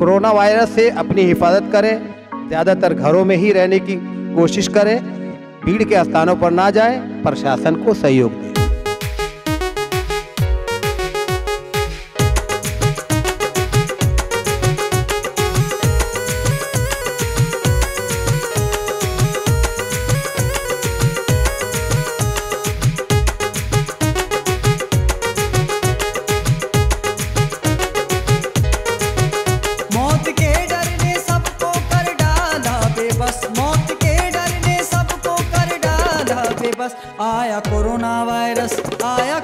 Corona virus से अपनी हिफाजत करें, ज़्यादातर घरों में ही रहने की कोशिश करें, भीड़ के स्थानों पर ना जाएं, प्रशासन को सहयोग दें। मौत के डर ने सबको कर डाला बेबस, मौत के डर ने सबको कर डाला बेबस। आया कोरोना वायरस, आया